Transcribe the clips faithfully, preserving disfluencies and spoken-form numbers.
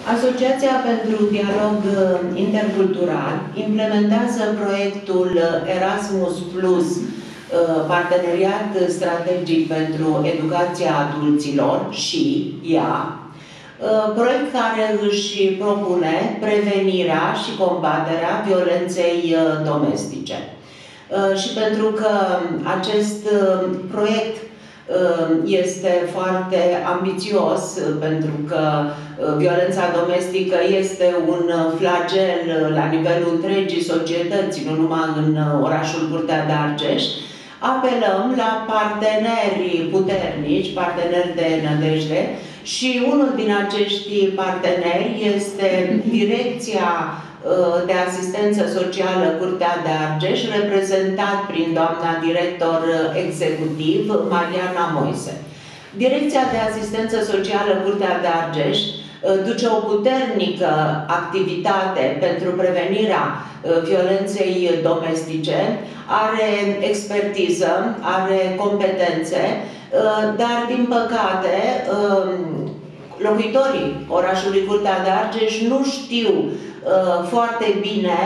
Asociația pentru Dialog Intercultural implementează proiectul Erasmus Plus, Parteneriat Strategic pentru Educația Adulților și ea, proiect care își propune prevenirea și combaterea violenței domestice. Și pentru că acest proiect este foarte ambițios, pentru că violența domestică este un flagel la nivelul întregii societăți, nu numai în orașul Curtea de Argeș, apelăm la parteneri puternici, parteneri de nădejde, și unul din acești parteneri este Direcția de Asistență Socială Curtea de Argeș, reprezentat prin doamna director executiv Mariana Moise. Direcția de Asistență Socială Curtea de Argeș duce o puternică activitate pentru prevenirea violenței domestice, are expertiză, are competențe, dar din păcate locuitorii orașului Curtea de Argeș nu știu foarte bine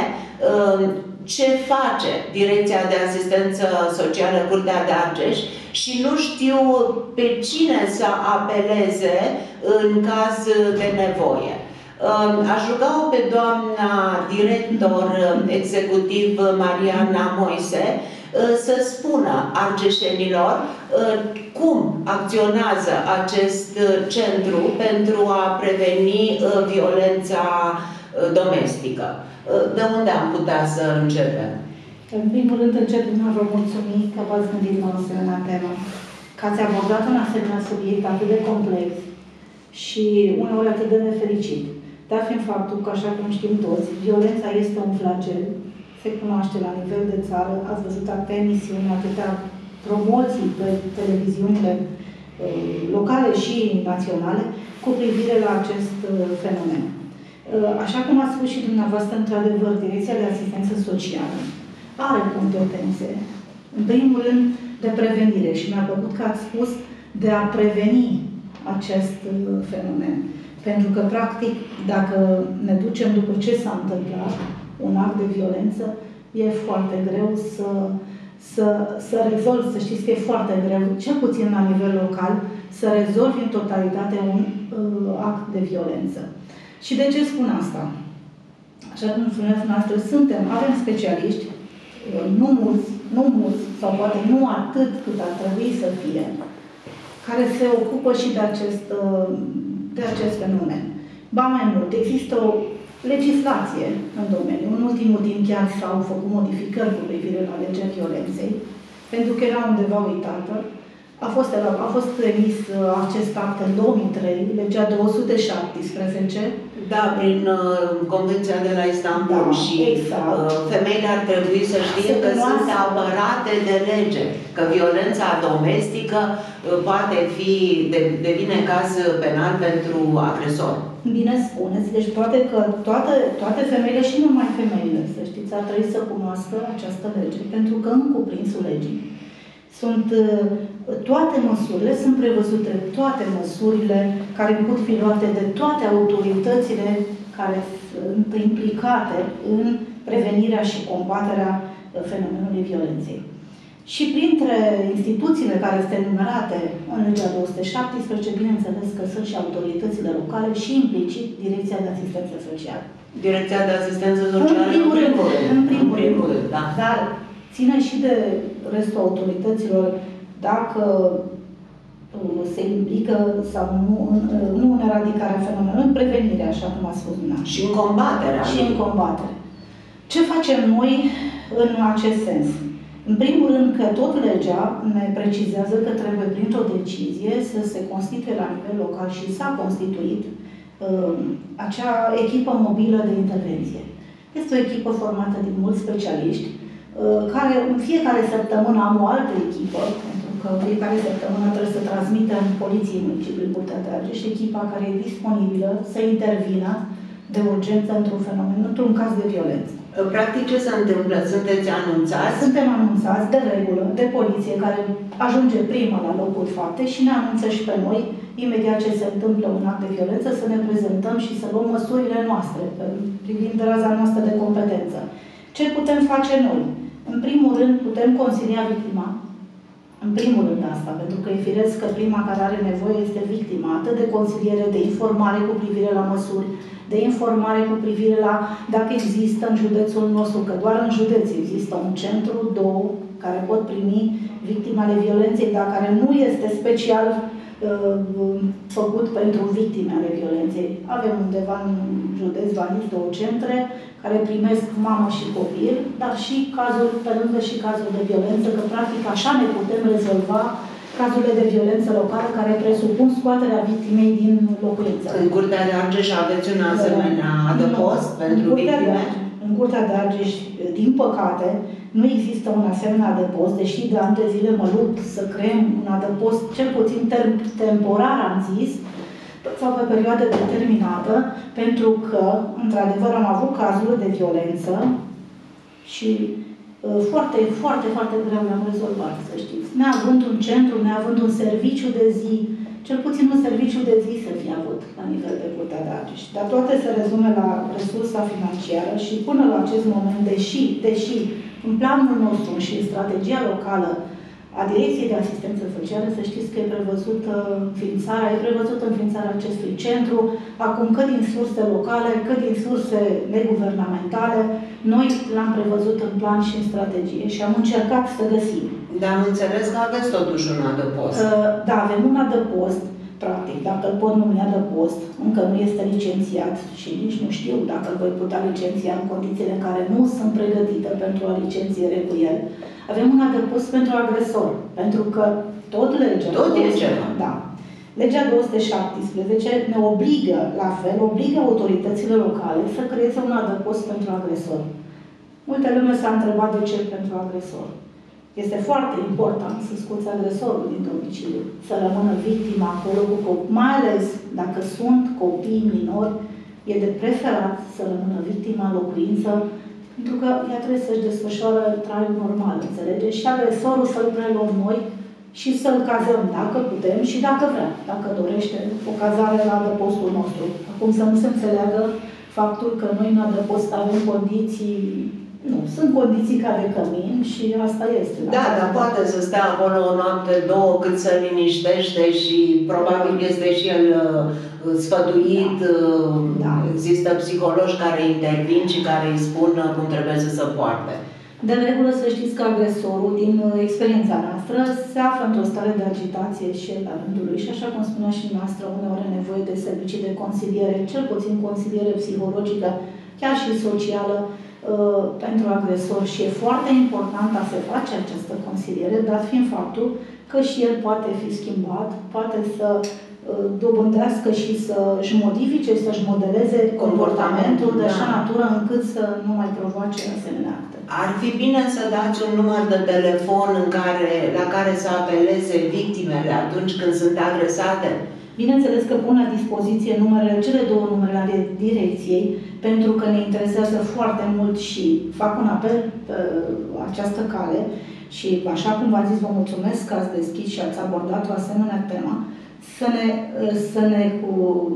ce face Direcția de Asistență Socială Curtea de Argeș și nu știu pe cine să apeleze în caz de nevoie. Aș ruga-o pe doamna director executiv Mariana Moise să spună argeșenilor cum acționează acest centru pentru a preveni violența domestică. De unde am putea să începem? În primul rând, încep prin a vă mulțumi că v-ați gândit la o asemenea temă, că ați abordat un asemenea subiect atât de complex și uneori atât de nefericit. Dar fiind faptul că, așa cum știm toți, violența este un flagel, se cunoaște la nivel de țară, ați văzut atâtea emisiuni, atâtea promoții pe televiziunile locale și naționale cu privire la acest fenomen. Așa cum ați spus și dumneavoastră, într-adevăr, Direcția de Asistență Socială are competențe, în primul rând, de prevenire și mi-a plăcut că ați spus de a preveni acest fenomen. Pentru că, practic, dacă ne ducem după ce s-a întâmplat un act de violență, e foarte greu să, să, să rezolvi, să știți că e foarte greu, cel puțin la nivel local, să rezolvi în totalitate un uh, act de violență. Și de ce spun asta? Așa cum spuneați noastră, suntem, avem specialiști, nu mulți, nu mulți, sau poate nu atât cât ar trebui să fie, care se ocupă și de acest, de acest fenomen. Ba mai mult, există o legislație în domeniu. În ultimul timp chiar s-au făcut modificări cu privire la legea violenței, pentru că era undeva uitată. A fost, a fost emis acest act în două mii trei, legea două sute șaptesprezece. Da, prin uh, Convenția de la Istanbul, da, și exact. uh, femeile ar trebui să știe că sunt apărate de lege, că violența domestică uh, poate fi, de, devine caz penal pentru agresor. Bine spuneți, deci poate că toate, toate femeile și nu numai femeile, să știți, ar trebui să cunoască această lege, pentru că în cuprinsul legii sunt toate măsurile, sunt prevăzute toate măsurile care pot fi luate de toate autoritățile care sunt implicate în prevenirea și combaterea fenomenului violenței. Și printre instituțiile care sunt enumerate în legea două sute șaptesprezece, bineînțeles că sunt și autoritățile locale și implicit Direcția de Asistență Socială. Direcția de Asistență Socială, în primul rând, în primul rând, rând da. Dar ține și de restul autorităților dacă se implică sau nu în, nu în eradicarea fenomenului, în prevenirea, așa cum a spus dumneavoastră. Și în combaterea. Și în combatere. Ce facem noi în acest sens? În primul rând că tot legea ne precizează că trebuie printr-o decizie să se constituie la nivel local și s-a constituit uh, acea echipă mobilă de intervenție. Este o echipă formată din mulți specialiști care în fiecare săptămână am o altă echipă, pentru că în fiecare săptămână trebuie să transmitem Poliției Municipiului Curtea de Argeș, echipa care e disponibilă să intervină de urgență într-un fenomen, într-un caz de violență. Practic, ce se întâmplă? Sunteți anunțați? Suntem anunțați de regulă de poliție, care ajunge prima la locul faptei și ne anunță și pe noi, imediat ce se întâmplă un act de violență, să ne prezentăm și să luăm măsurile noastre privind raza noastră de competență. Ce putem face noi? În primul rând, putem consilia victima. În primul rând asta, pentru că e firesc că prima care are nevoie este victima, atât de consiliere, de informare cu privire la măsuri, de informare cu privire la dacă există în județul nostru, că doar în județ există un centru, două, care pot primi victimele violenței, dar care nu este special uh, făcut pentru victime ale violenței. Avem undeva în județ Vaniți două centre care primesc mamă și copil, dar și cazuri, pe lângă și cazuri de violență, că practic așa ne putem rezolva cazurile de violență locală care presupun scoaterea victimei din locuință. În Curtea de Argeș aveți un asemenea adăpost pentru victime? În Curtea de Argeș, din păcate, nu există un asemenea adăpost, deși de ani de zile mă lupt să creăm un adăpost, cel puțin temporar, am zis, sau pe perioadă determinată, pentru că, într-adevăr, am avut cazuri de violență și uh, foarte, foarte, foarte greu le-am rezolvat, să știți. Neavând un centru, neavând un serviciu de zi, cel puțin un serviciu de zi să fie avut la nivel de Curtea de Argeș. Dar toate se rezume la resursa financiară și până la acest moment, deși, deși în planul nostru și în strategia locală a Direcției de Asistență Socială, să știți că e prevăzută înființarea, e prevăzută înființarea acestui centru, acum că din surse locale, că din surse neguvernamentale, noi l-am prevăzut în plan și în strategie și am încercat să găsim. Dar am înțeles că aveți totuși un adăpost. Da, avem un adăpost, practic, dacă îl pot numi adăpost, încă nu este licențiat și nici nu știu dacă îl voi putea licenția în condițiile în care nu sunt pregătită pentru a licențiere cu el. Avem un adăpost pentru agresor, pentru că tot legea... Tot e ceva. Da. Legea două sute șaptesprezece ne obligă, la fel, obligă autoritățile locale să creeze un adăpost pentru agresor. Multe lume s-a întrebat de ce pentru agresor. Este foarte important să scoți agresorul din domiciliu, să rămână victima acolo cu copii, mai ales dacă sunt copii minori, e de preferat să rămână victima în locuință, pentru că ea trebuie să-și desfășoare traiul normal, înțelege? Și agresorul să-l preluăm noi și să-l cazăm, dacă putem și dacă vrea, dacă dorește o cazare la adăpostul nostru. Acum să nu se înțeleagă faptul că noi în adăpost avem condiții. Nu, sunt condiții ca de cămin și asta este. Da, dar poate să stea acolo o noapte, două, cât să liniștește și probabil este și el uh, sfătuit. Uh, da. Există psihologi care intervin și care îi spun cum trebuie să se poarte. De regulă să știți că agresorul, din experiența noastră, se află într-o stare de agitație și el la rândul lui. Și așa cum spunea și noastră, uneori are nevoie de servicii de consiliere, cel puțin consiliere psihologică, chiar și socială, pentru agresor și e foarte important a se face această consiliere, dat fiind faptul că și el poate fi schimbat, poate să dobândească și să-și modifice, să-și modeleze comportamentul de așa natură încât să nu mai provoace asemenea acte. Ar fi bine să dați un număr de telefon în care, la care să apeleze victimele atunci când sunt agresate? Bineînțeles că pun la dispoziție numerele, cele două numere ale direcției, pentru că ne interesează foarte mult și fac un apel pe această cale și, așa cum v-am zis, vă mulțumesc că ați deschis și ați abordat o asemenea temă, să ne, să ne cu,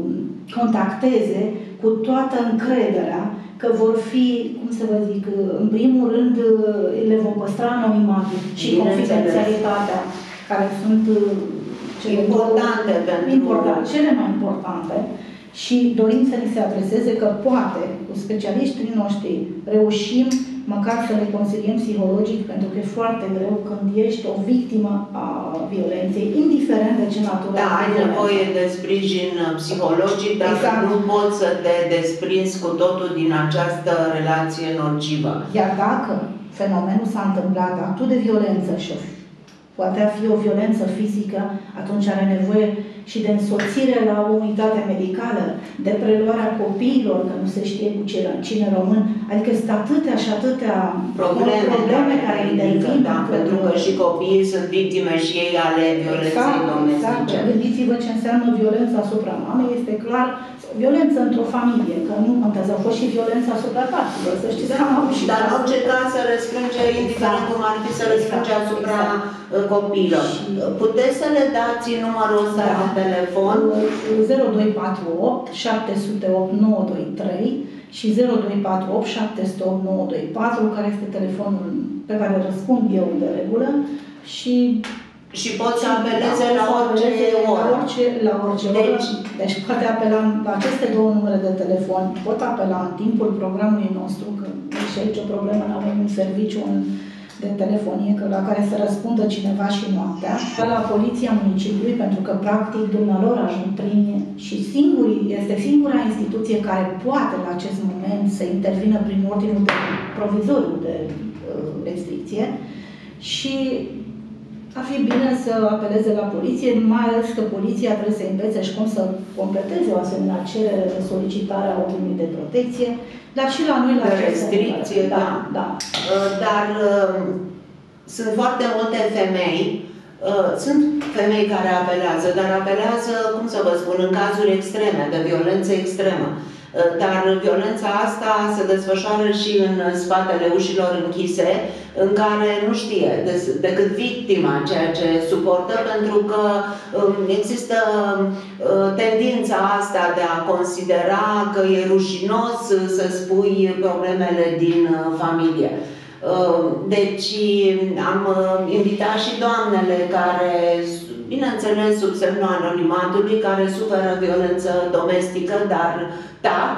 contacteze cu toată încrederea că vor fi, cum să vă zic, în primul rând le vom păstra anonimatul și confidențialitatea, care sunt cele importante pentru importante, cele mai importante, și dorim să ni se adreseze că poate, cu specialiștii noștri, reușim măcar să le consiliem psihologic, pentru că e foarte greu când ești o victimă a violenței, indiferent de ce natură. Da, ai nevoie de sprijin psihologic, dar exact. Nu poți să te desprinzi cu totul din această relație nocivă. Iar dacă fenomenul s-a întâmplat, actul de violență și poate fi o violență fizică, atunci are nevoie și de însoțire la o unitate medicală, de preluarea copiilor, că nu se știe cu cine rămân. Adică sunt atâtea și atâtea probleme, probleme care intervin. Da, pentru că și copiii sunt victime și ei ale violenței exact, domestice. Exact. Gândiți-vă ce înseamnă violența asupra mamei. Este clar, violență într-o familie, că nu contează, au fost și violență asupra tatălor, să știți că am avut și... Dar în orice caz să răsfrânge, indiferent cum ar fi, să răsfrânge exact, asupra exact. copiilor. Și... Puteți să le dați numărul ăsta da. de telefon? zero doi patru opt șapte zero opt nouă doi trei și zero doi patru opt șapte zero opt nouă doi patru, care este telefonul pe care răspund eu de regulă și... Și pot să apeleze la orice oră. La orice, la orice deci, oră. Deci poate apela la aceste două numere de telefon, pot apela în timpul programului nostru, că și aici o problemă, nu avem un serviciu de telefonie că la care să răspundă cineva și noaptea, la Poliția Municipiului, pentru că practic dumnealor ajung prin și singurii, este singura instituție care poate la acest moment să intervină prin ordinul de provizoriu de uh, restricție și ar fi bine să apeleze la poliție, mai ales că poliția trebuie să învețe și cum să completeze o asemenea cerere de solicitare a ordinului de protecție, dar și la noi la de restricție, da. da, da. Dar uh, sunt foarte multe femei, uh, sunt femei care apelează, dar apelează, cum să vă spun, în cazuri extreme, de violență extremă. Dar violența asta se desfășoară și în spatele ușilor închise, în care nu știe decât victima ceea ce suportă, pentru că există tendința asta de a considera că e rușinos să spui problemele din familie. Deci am invitat și doamnele care, bineînțeles, sub semnul anonimatului, care suferă violență domestică, dar tac,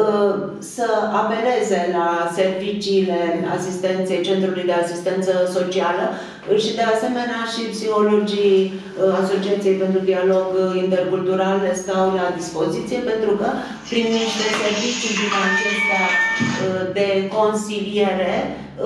să apeleze la serviciile asistenței, Centrului de Asistență Socială și de asemenea și psihologii Asociației pentru Dialog Intercultural le stau la dispoziție, pentru că prin niște servicii din acestea de consiliere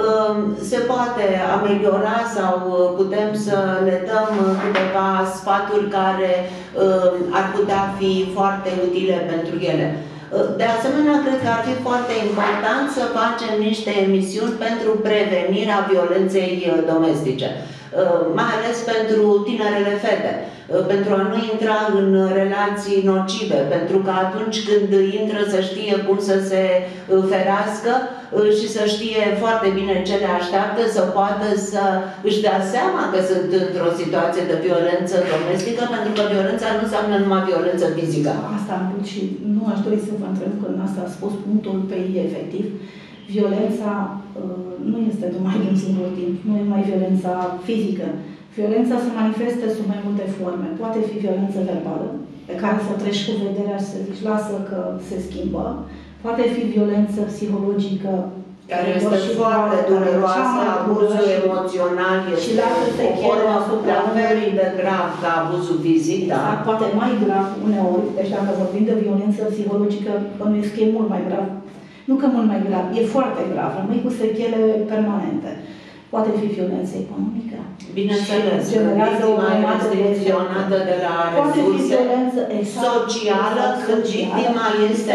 se poate ameliora sau putem să le dăm câteva sfaturi care ar putea fi foarte utile pentru ele. De asemenea, cred că ar fi foarte important să facem niște emisiuni pentru prevenirea violenței domestice, mai ales pentru tinerele fete, pentru a nu intra în relații nocive, pentru că atunci când intră să știe cum să se ferească și să știe foarte bine ce le așteaptă, să poată să își dea seama că sunt într-o situație de violență domestică, pentru că violența nu înseamnă numai violență fizică. Asta am vrut și nu aș dori să vă întreb, că asta a spus punctul pe ei efectiv. Violența uh, nu este numai de un singur timp, nu e numai violența fizică. Violența se manifestă sub mai multe forme. Poate fi violență verbală, pe care să treci cu vederea și să zici, lasă că se schimbă. Poate fi violență psihologică, care este foarte dureroasă, abuzul emoțional este o formă la fel de grav ca abuzul fizic, da? Poate mai grav uneori, deci dacă vorbim de violență psihologică, bănuiesc că e mult mai grav. Nu că mult mai grav, e foarte grav, rămâi cu sechele permanente. Poate fi violență economică. Bineînțeles, victima este restricționată de la resurse, socială, când victima este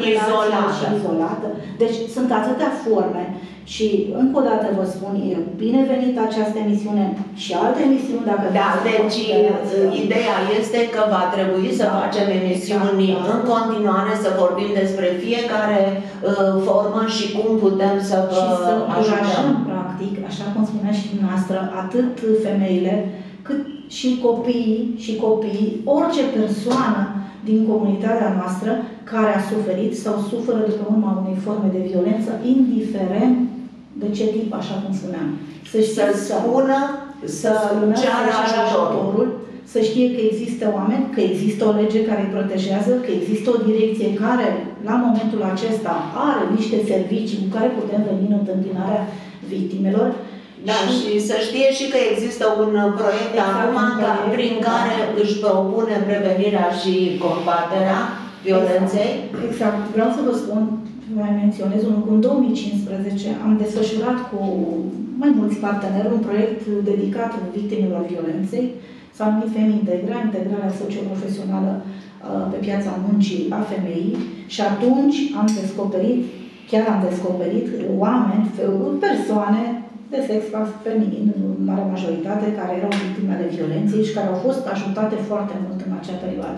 izolată. Deci sunt atâtea forme și încă o dată vă spun, e binevenit această emisiune și alte emisiuni dacă... Da, deci ideea este că va trebui să facem emisiuni în continuare, să vorbim despre fiecare uh, formă și cum putem să vă ajutăm. Practic, așa cum spunea și dumneavoastră, atât femeile, cât și copiii, și copiii, orice persoană din comunitatea noastră care a suferit sau suferă de pe urma unei forme de violență, indiferent de ce tip, așa cum spuneam. Să, să spună, să ceară ajutorul, să știe că există oameni, că există o lege care îi protejează, că există o direcție care, la momentul acesta, are niște servicii cu care putem veni în întâmpinarea victimelor. Da, și, și să știe și că există un proiect exact, acum ca, prin care își propune prevenirea și combaterea violenței. Exact. exact. Vreau să vă spun, mai menționez unul, în două mii cincisprezece am desfășurat cu mai mulți parteneri un proiect dedicat victimelor violenței, s-a numit Femei Integra, integrarea socioprofesională uh, pe piața muncii a femeii, și atunci am descoperit, chiar am descoperit oameni, persoane de sex feminin, în mare majoritate, care erau victime ale violenței și care au fost ajutate foarte mult în acea perioadă.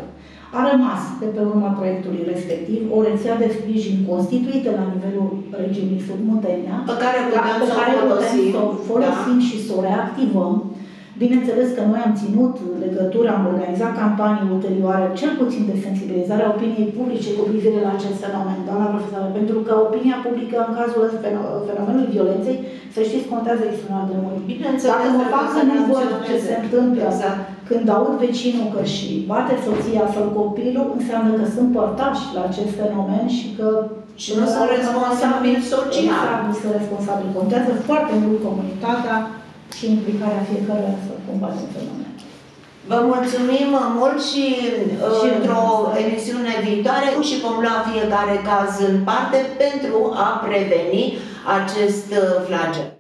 A rămas de pe urma proiectului respectiv o rețea de sprijin constituită la nivelul regiunii Sud-Muntenia, pe care putem pe să care o folosim, putem să o folosim da? și să o reactivăm. Bineînțeles că noi am ținut legătură, am organizat campanii ulterioare, cel puțin de sensibilizare a opiniei publice cu privire la acest fenomen, doamna profesoară, pentru că opinia publică în cazul fenomenului violenței, să știți, contează extraordinar de mult. Dacă mă fac să nu văd ce se întâmplă, exact. Când aud vecinul că și bate soția sau copilul, înseamnă că sunt părtași la acest fenomen și că și nu sunt responsabili social. Exact, nu sunt responsabili. Contează foarte mult comunitatea și implicarea fiecăruia să combatem fenomenul. Vă mulțumim mult și, și într-o emisiune viitoare și vom lua fiecare caz în parte pentru a preveni acest flagel.